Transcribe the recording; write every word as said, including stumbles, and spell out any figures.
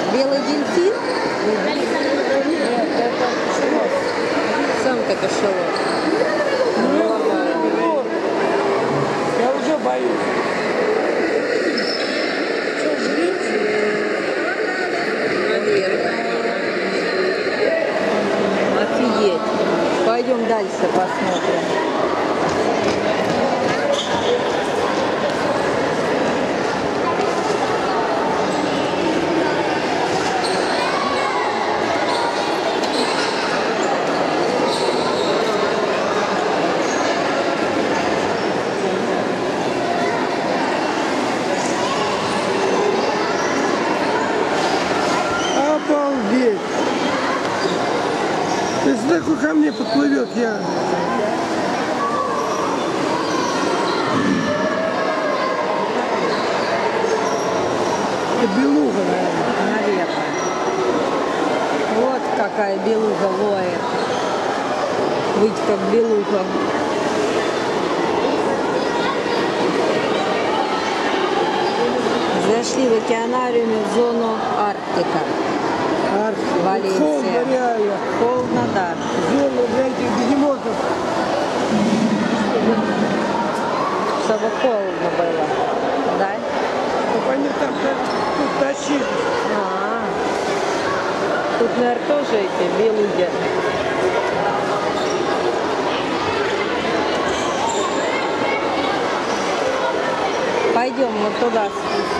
Белый дельфин? Нет, это кошелот. Самка кошелот. Ну, я уже боюсь. Что, жрите? Наверное. Офигеть. Пойдем дальше посмотрим. Обалдеть! Если такой ко мне подплывет, я... Это белуга, наверное. Наверное. Вот какая белуга воет. Быть как белуга. Зашли в океанариуме в зону Арктика. Арктика. Валенсия. Холодно реально. Холодно, да. Зона для этих бегемотов. Чтобы холодно было. Да? Чтобы они там тут тащили. А, тут, наверное, тоже эти белуги. Пойдем вот туда.